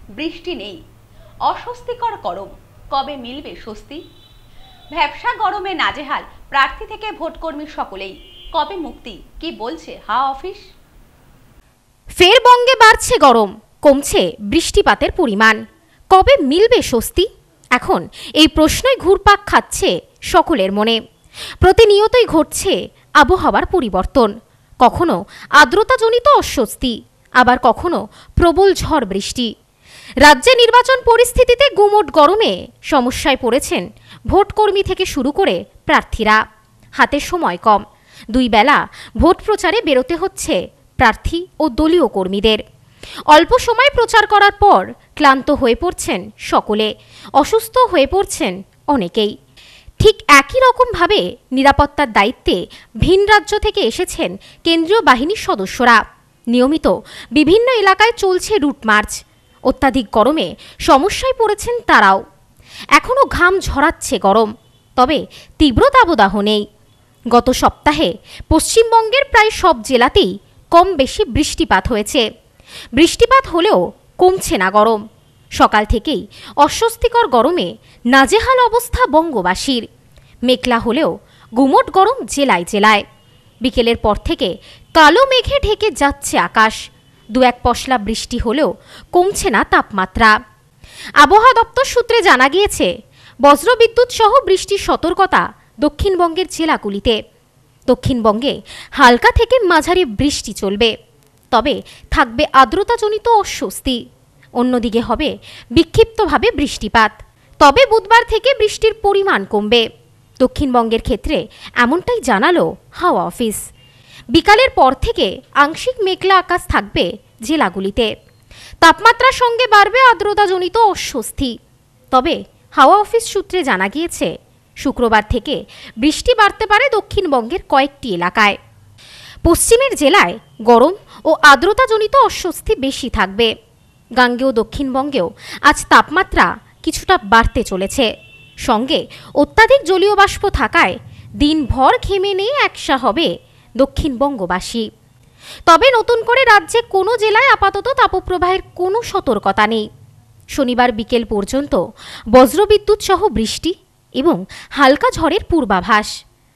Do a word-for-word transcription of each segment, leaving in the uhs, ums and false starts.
বৃষ্টি নেই, অস্বস্তিকর গরম, কবে মিলবে স্বস্তি? ভ্যাপসা গরমে নাজেহাল প্রার্থী থেকে ভোটকর্মী সকলেই, কবে মুক্তি? কি বলছে হাওয়া অফিস? ফের বঙ্গে বাড়ছে গরম, কমছে বৃষ্টিপাতের পরিমাণ, কবে মিলবে স্বস্তি? এখন এই প্রশ্নই ঘুরপাক খাচ্ছে সকলের মনে। প্রতিনিয়তই ঘটছে আবহাওয়ার পরিবর্তন, কখনো আর্দ্রতাজনিত অস্বস্তি, আবার কখনো প্রবল ঝড় বৃষ্টি। রাজ্যে নির্বাচন পরিস্থিতিতে গুমোট গরমে সমস্যায় পড়েছেন ভোটকর্মী থেকে শুরু করে প্রার্থীরা। হাতে সময় কম, দুই বেলা ভোট প্রচারে বেরোতে হচ্ছে প্রার্থী ও দলীয় কর্মীদের। অল্প সময় প্রচার করার পর ক্লান্ত হয়ে পড়ছেন সকলে, অসুস্থ হয়ে পড়ছেন অনেকেই। ঠিক একই রকমভাবে নিরাপত্তার দায়িত্বে ভিন রাজ্য থেকে এসেছেন কেন্দ্রীয় বাহিনীর সদস্যরা। নিয়মিত বিভিন্ন এলাকায় চলছে রুট মার্চ। অত্যাধিক গরমে সমস্যায় পড়েছেন তারাও। এখনও ঘাম ঝরাচ্ছে গরম, তবে তীব্র দাবদাহ নেই। গত সপ্তাহে পশ্চিমবঙ্গের প্রায় সব জেলাতেই কম বেশি বৃষ্টিপাত হয়েছে। বৃষ্টিপাত হলেও কমছে না গরম। সকাল থেকেই অস্বস্তিকর গরমে নাজেহাল অবস্থা বঙ্গবাসীর। মেঘলা হলেও গুমোট গরম জেলায় জেলায়। বিকেলের পর থেকে কালো মেঘে ঢেকে যাচ্ছে আকাশ। দু এক পশলা বৃষ্টি হলেও কমছে না তাপমাত্রা। আবহাওয়া দপ্তর সূত্রে জানা গিয়েছে, বজ্রবিদ্যুৎ সহ বৃষ্টির সতর্কতা দক্ষিণবঙ্গের জেলাগুলিতে। দক্ষিণবঙ্গে হালকা থেকে মাঝারি বৃষ্টি চলবে, তবে থাকবে আর্দ্রতাজনিত অস্বস্তি। অন্যদিকে হবে বিক্ষিপ্তভাবে বৃষ্টিপাত, তবে বুধবার থেকে বৃষ্টির পরিমাণ কমবে। দক্ষিণবঙ্গের ক্ষেত্রে এমনটাই জানালো হাওয়া অফিস। বিকালের পর থেকে আংশিক মেঘলা আকাশ থাকবে জেলাগুলিতে। তাপমাত্রার সঙ্গে বাড়বে আর্দ্রতাজনিত অস্বস্তি। তবে হাওয়া অফিস সূত্রে জানা গিয়েছে, শুক্রবার থেকে বৃষ্টি বাড়তে পারে দক্ষিণবঙ্গের কয়েকটি এলাকায়। পশ্চিমের জেলায় গরম ও আর্দ্রতাজনিত অস্বস্তি বেশি থাকবে। গাঙ্গেয় দক্ষিণবঙ্গেও আজ তাপমাত্রা কিছুটা বাড়তে চলেছে। সঙ্গে অত্যাধিক জলীয় বাষ্প থাকায় দিনভর ঘেমে নিয়ে একসা হবে দক্ষিণবঙ্গবাসী। তবে নতুন করে রাজ্যে কোনো জেলায় আপাতত তাপপ্রবাহের কোনো সতর্কতা নেই। শনিবার বিকেল পর্যন্ত বজ্রবিদ্যুৎ সহ বৃষ্টি এবং হালকা ঝড়ের পূর্বাভাস।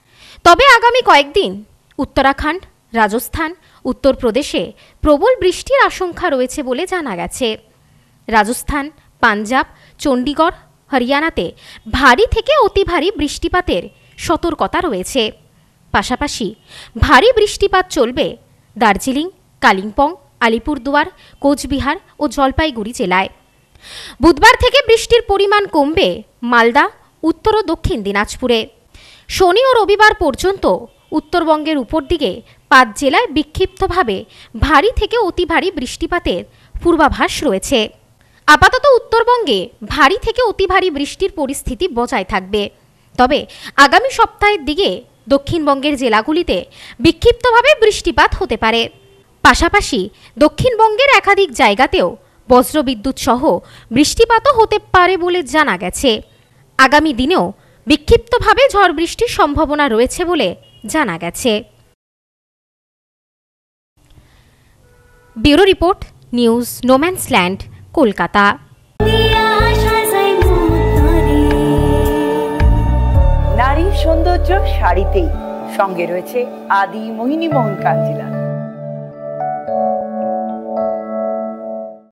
তবে আগামী কয়েকদিন উত্তরাখণ্ড, রাজস্থান, উত্তরপ্রদেশে প্রবল বৃষ্টির আশঙ্কা রয়েছে বলে জানা গেছে। রাজস্থান, পাঞ্জাব, চণ্ডীগড়, হরিয়ানাতে ভারী থেকে অতি ভারী বৃষ্টিপাতের সতর্কতা রয়েছে। পাশাপাশি ভারী বৃষ্টিপাত চলবে দার্জিলিং, কালিম্পং, আলিপুরদুয়ার, কোচবিহার ও জলপাইগুড়ি জেলায়। বুধবার থেকে বৃষ্টির পরিমাণ কমবে মালদা, উত্তর ও দক্ষিণ দিনাজপুরে। শনি ও রবিবার পর্যন্ত উত্তরবঙ্গের উপর দিকে পাঁচ জেলায় বিক্ষিপ্তভাবে ভারী থেকে অতি ভারী বৃষ্টিপাতের পূর্বাভাস রয়েছে। আপাতত উত্তরবঙ্গে ভারী থেকে অতি ভারী বৃষ্টির পরিস্থিতি বজায় থাকবে। তবে আগামী সপ্তাহের দিকে দক্ষিণবঙ্গের জেলাগুলিতে বিক্ষিপ্তভাবে বৃষ্টিপাত হতে পারে। পাশাপাশি দক্ষিণবঙ্গের একাধিক জায়গাতেও বজ্রবিদ্যুৎ সহ বৃষ্টিপাতও হতে পারে বলে জানা গেছে। আগামী দিনেও বিক্ষিপ্তভাবে ঝড় বৃষ্টির সম্ভাবনা রয়েছে বলে জানা গেছে। Bureau report, news no man's land, Kolkata. নারীর সৌন্দর্য শাড়িতেই, সঙ্গে রয়েছে আদি মোহিনী মোহন কাঞ্জিলা।